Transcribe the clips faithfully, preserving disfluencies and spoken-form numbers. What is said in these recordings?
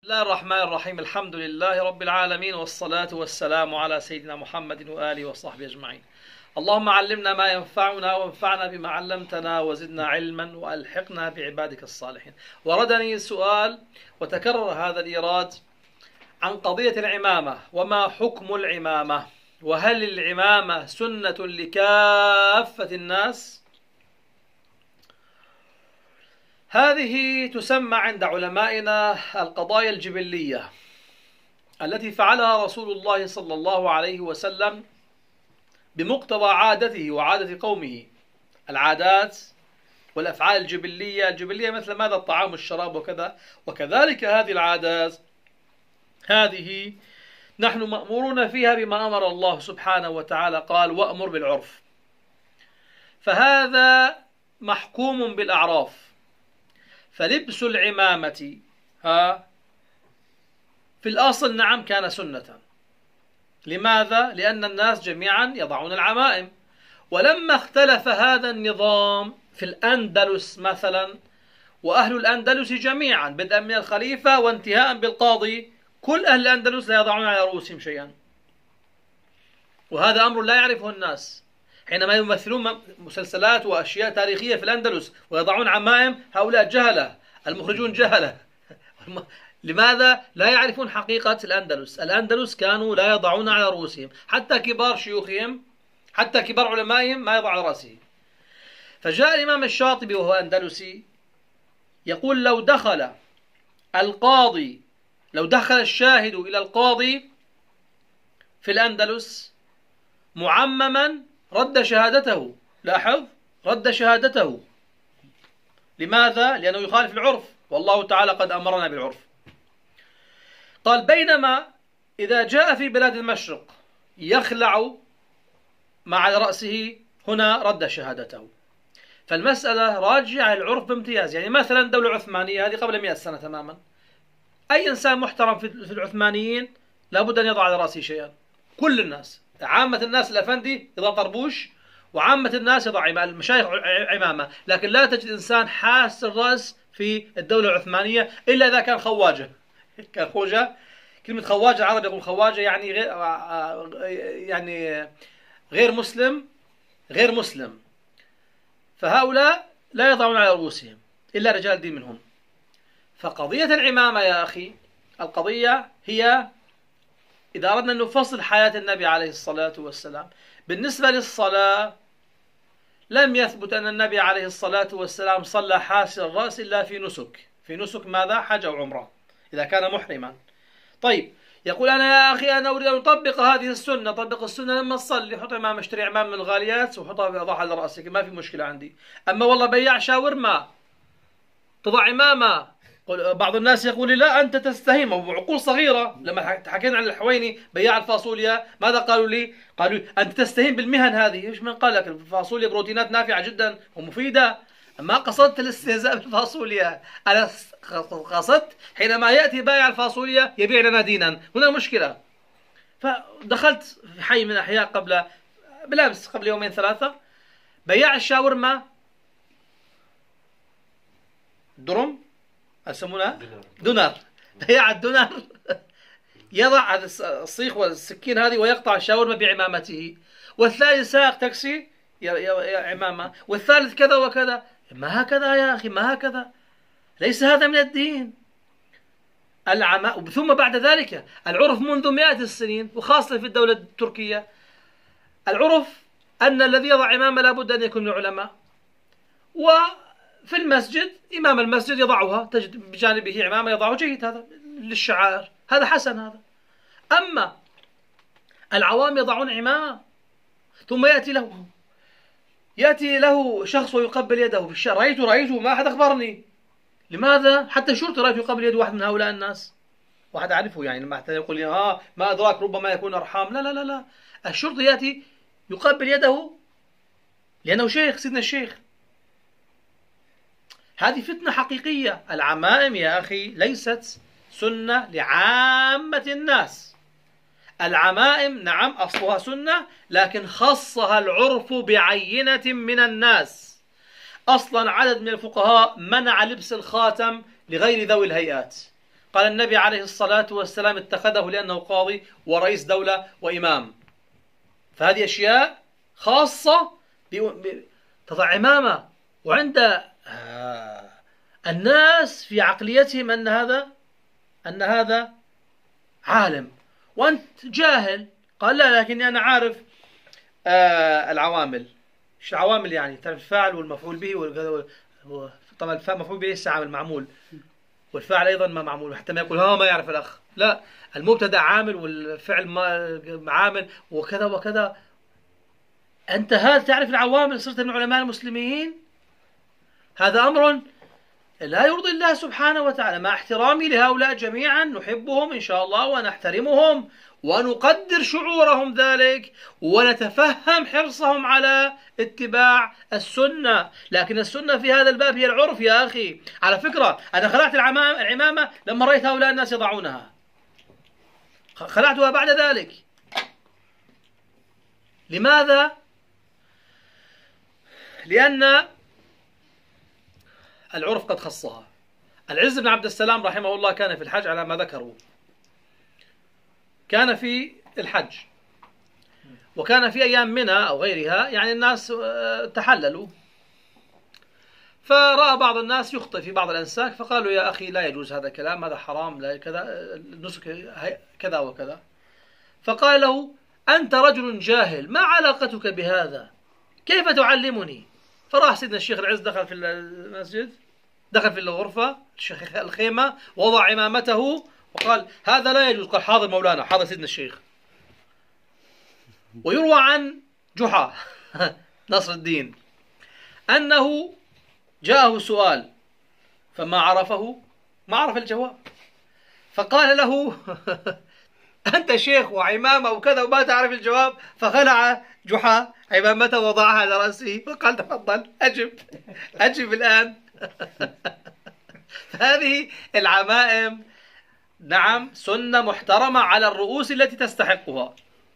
بسم الله الرحمن الرحيم. الحمد لله رب العالمين، والصلاة والسلام على سيدنا محمد وآله وصحبه أجمعين. اللهم علمنا ما ينفعنا وانفعنا بما علمتنا وزدنا علما وألحقنا بعبادك الصالحين. وردني سؤال وتكرر هذا الإيراد عن قضية العمامة، وما حكم العمامة؟ وهل العمامة سنة لكافة الناس؟ هذه تسمى عند علمائنا القضايا الجبلية التي فعلها رسول الله صلى الله عليه وسلم بمقتضى عادته وعادة قومه. العادات والأفعال الجبلية الجبلية مثل ماذا؟ الطعام والشراب وكذا، وكذلك هذه العادات هذه نحن مأمورون فيها بما أمر الله سبحانه وتعالى، قال وأمر بالعرف. فهذا محكوم بالأعراف. فلبس العمامة ها في الأصل نعم كان سنة. لماذا؟ لأن الناس جميعا يضعون العمائم. ولما اختلف هذا النظام في الأندلس مثلا، وأهل الأندلس جميعا بدءا من الخليفة وانتهاء بالقاضي، كل أهل الأندلس لا يضعون على رؤوسهم شيئا، وهذا أمر لا يعرفه الناس. حينما يمثلون مسلسلات وأشياء تاريخية في الأندلس ويضعون عمائم، هؤلاء جهلة، المخرجون جهلة. لماذا؟ لا يعرفون حقيقة الأندلس. الأندلس كانوا لا يضعون على رؤوسهم، حتى كبار شيوخهم، حتى كبار علمائهم ما يضع على رأسه. فجاء الإمام الشاطبي وهو أندلسي يقول: لو دخل القاضي لو دخل الشاهد إلى القاضي في الأندلس معمما رد شهادته. لاحظ، رد شهادته. لماذا؟ لأنه يخالف العرف، والله تعالى قد أمرنا بالعرف. قال: بينما إذا جاء في بلاد المشرق يخلع ما على رأسه، هنا رد شهادته. فالمسألة راجعة العرف بامتياز. يعني مثلا الدولة العثمانية هذه قبل مئة سنة تماما، أي إنسان محترم في العثمانيين لابد أن يضع على رأسه شيئا. كل الناس، عامة الناس الأفندي يضع طربوش، وعامة الناس يضع المشايخ عمامة. لكن لا تجد إنسان حاس الرأس في الدولة العثمانية إلا إذا كان خواجة. كان خوجة. كلمة خواجة العرب يقول خواجة يعني غير يعني غير مسلم غير مسلم. فهؤلاء لا يضعون على رؤوسهم إلا رجال دين منهم. فقضية العمامة يا أخي، القضية هي إذا أردنا أن نفصل حياة النبي عليه الصلاة والسلام. بالنسبة للصلاة لم يثبت أن النبي عليه الصلاة والسلام صلى حاسر الرأس إلا في نسك. في نسك ماذا؟ حج أو عمرة، إذا كان محرما. طيب، يقول: أنا يا أخي أنا أريد أن أطبق هذه السنة. طبق السنة لما تصلي، حط عمامة، اشتري عمام من الغاليات وحطها في أضعها على رأسك، ما في مشكلة عندي. أما والله بياع شاورما تضع عمامة، بعض الناس يقول لي: لا أنت تستهين. وبعقول صغيرة. لما حكينا عن الحويني بياع الفاصوليا ماذا قالوا لي؟ قالوا: أنت تستهين بالمهن هذه. إيش من قال لك؟ الفاصوليا بروتينات نافعة جدا ومفيدة. ما قصدت الاستهزاء بالفاصوليا، أنا قصدت حينما يأتي بائع الفاصوليا يبيع لنا دينا، هنا مشكلة. فدخلت في حي من أحياء قبل بالأمس قبل يومين ثلاثة، بياع الشاورما درم يسمونها دونر. بياع الدونر يضع الصيخ والسكين هذه ويقطع الشاورما بعمامته، والثاني سائق تاكسي يا عمامة، والثالث كذا وكذا. ما هكذا يا أخي، ما هكذا، ليس هذا من الدين. العماء. ثم بعد ذلك العرف منذ مئات السنين، وخاصة في الدولة التركية، العرف أن الذي يضع عمامة لابد أن يكون من العلماء. وفي المسجد إمام المسجد يضعها، تجد بجانبه عمامة يضعه، جيد، هذا للشعائر، هذا حسن هذا. أما العوام يضعون عمامة، ثم يأتي له يأتي له شخص ويقبل يده في الشارع. رأيته رأيته ما أحد أخبرني. لماذا؟ حتى الشرطي رأيته يقبل يد واحد من هؤلاء الناس، واحد أعرفه، يعني لما حتى يقول لي ها ما أدراك ربما يكون أرحام. لا لا لا لا، الشرطي يأتي يقبل يده لأنه شيخ، سيدنا الشيخ. هذه فتنة حقيقية. العمائم يا أخي ليست سنة لعامة الناس. العمائم نعم أصلها سنة، لكن خصها العرف بعينة من الناس. أصلا عدد من الفقهاء منع لبس الخاتم لغير ذوي الهيئات، قال النبي عليه الصلاة والسلام اتخذه لأنه قاضي ورئيس دولة وإمام. فهذه أشياء خاصة تضع عمامة، وعند الناس في عقليتهم أن هذا أن هذا عالم وأنت جاهل. قال لا، لكني أنا عارف آه العوامل. ايش العوامل يعني؟ تعرف الفاعل والمفعول به وكذا. طبعا الفاعل مفعول به ليس عامل، معمول، والفاعل أيضا ما معمول، حتى ما يقول ها ما يعرف الأخ. لا، المبتدأ عامل والفعل ما عامل وكذا وكذا. أنت هل تعرف العوامل؟ صرت من علماء المسلمين؟ هذا أمر لا يرضي الله سبحانه وتعالى. مع احترامي لهؤلاء جميعا، نحبهم إن شاء الله ونحترمهم ونقدر شعورهم ذلك ونتفهم حرصهم على اتباع السنة، لكن السنة في هذا الباب هي العرف يا أخي. على فكرة أنا خلعت العمامة لما رأيت هؤلاء الناس يضعونها، خلعتها بعد ذلك. لماذا؟ لأن العرف قد خصها. العز بن عبد السلام رحمه الله كان في الحج على ما ذكروا، كان في الحج، وكان في أيام منى أو غيرها يعني الناس تحللوا، فرأى بعض الناس يخطئ في بعض الأنساك، فقالوا يا أخي لا يجوز هذا الكلام، هذا حرام، لا كذا، النسك كذا وكذا. فقال له أنت رجل جاهل، ما علاقتك بهذا؟ كيف تعلمني؟ فراح سيدنا الشيخ العز دخل في المسجد، دخل في الغرفة الخيمة، وضع عمامته وقال هذا لا يجوز. قال حاضر مولانا، حاضر سيدنا الشيخ. ويروى عن جحا نصر الدين أنه جاءه سؤال فما عرفه، ما عرف الجواب، فقال له أنت شيخ وعمامة وكذا وما تعرف الجواب. فخلع جحا عمامته ووضعها على رأسه وقال تفضل أجب، أجب الآن. هذه العمائم نعم سنة محترمة على الرؤوس التي تستحقها.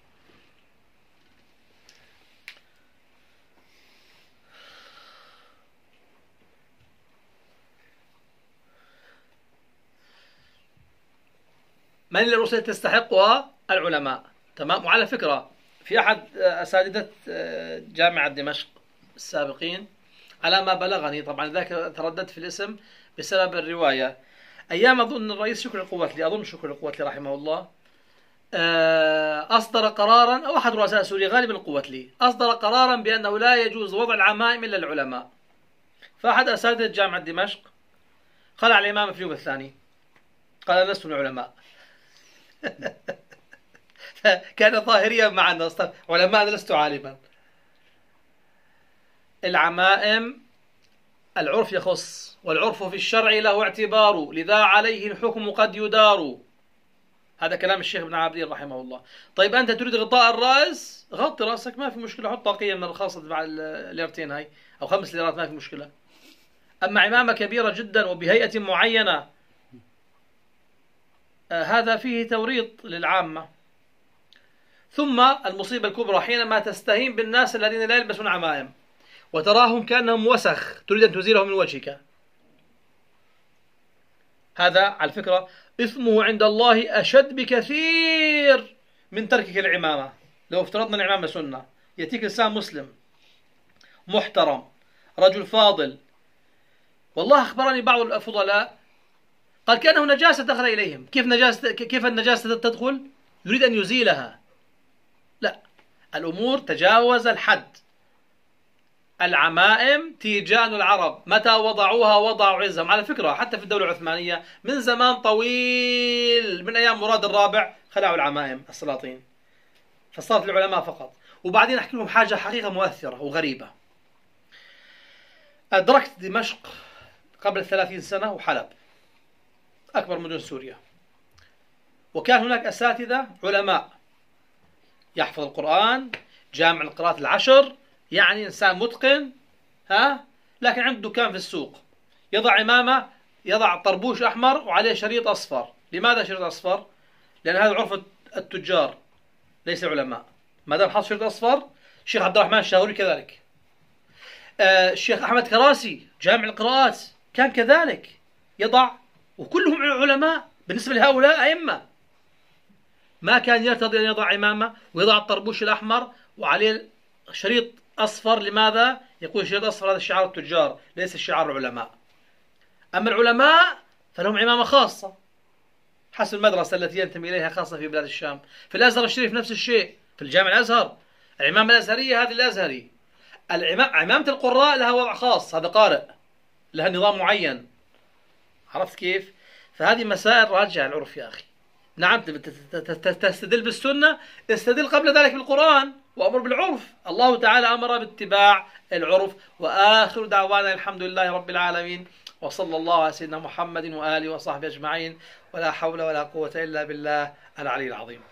من الرؤوس التي تستحقها؟ العلماء. تمام. وعلى فكرة في أحد أساتذة جامعة دمشق السابقين على ما بلغني، طبعا ذاك ترددت في الاسم بسبب الرواية، أيام أظن الرئيس شكر القواتلي، أظن شكر القواتلي رحمه الله، أصدر قرارا، أو أحد رؤساء سوريا غالبا القواتلي، أصدر قرارا بأنه لا يجوز وضع العمائم إلا العلماء. فأحد أساتذة جامعة دمشق خلع الإمام في اليوم الثاني، قال لست من العلماء. كان ظاهريا مع الناس، علماء لست عالما. العمائم العرف يخص، والعرف في الشرع له اعتبار، لذا عليه الحكم قد يدار. هذا كلام الشيخ ابن عابدين رحمه الله. طيب أنت تريد غطاء الرأس، غطي رأسك ما في مشكلة، حط طاقية من الخاصة مع الليرتين هاي أو خمس ليرات ما في مشكلة. أما عمامة كبيرة جدا وبهيئة معينة، آه هذا فيه توريط للعامة. ثم المصيبة الكبرى حينما تستهين بالناس الذين لا يلبسون عمائم وتراهم كأنهم وسخ تريد أن تزيلهم من وجهك. هذا على فكرة إثمه عند الله أشد بكثير من تركك العمامة. لو افترضنا العمامة سنة، يأتيك إنسان مسلم محترم رجل فاضل، والله أخبرني بعض الفضلاء قال كأنه نجاسة دخل إليهم. كيف نجاسة؟ كيف النجاسة تدخل؟ يريد أن يزيلها. لا، الأمور تجاوز الحد. العمائم تيجان العرب متى وضعوها وضعوا عزهم. على فكرة حتى في الدولة العثمانية من زمان طويل، من أيام مراد الرابع خلعوا العمائم السلاطين، فصارت العلماء فقط. وبعدين أحكي لهم حاجة حقيقة مؤثرة وغريبة. أدركت دمشق قبل ثلاثين سنة وحلب أكبر مدن سوريا، وكان هناك أساتذة علماء يحفظ القرآن، جامع القراءات العشر، يعني إنسان متقن، ها، لكن عنده دكان في السوق، يضع عمامة، يضع طربوش أحمر وعليه شريط أصفر. لماذا شريط أصفر؟ لأن هذا عرف التجار ليس العلماء. ما دام حط شريط أصفر، الشيخ عبد الرحمن الشاهوري كذلك، آه الشيخ أحمد كراسي جامع القراءات كان كذلك يضع، وكلهم علماء بالنسبة لهؤلاء أئمة. ما كان يرتضي أن يضع عمامة ويضع الطربوش الأحمر وعليه شريط أصفر. لماذا؟ يقول شريط أصفر هذا شعار التجار ليس شعار العلماء. أما العلماء فلهم عمامة خاصة حسب المدرسة التي ينتمي إليها، خاصة في بلاد الشام. في الأزهر الشريف نفس الشيء، في الجامع الأزهر العمامة الأزهرية هذه الأزهري. عمامة القراء لها وضع خاص، هذا قارئ لها نظام معين. عرفت كيف؟ فهذه مسائل راجعة العرف يا أخي. نعم تستدل بالسنة، استدل قبل ذلك بالقرآن وأمر بالعرف. الله تعالى أمر باتباع العرف. وآخر دعوانا الحمد لله رب العالمين، وصلى الله على سيدنا محمد وآله وصحبه أجمعين، ولا حول ولا قوة إلا بالله العلي العظيم.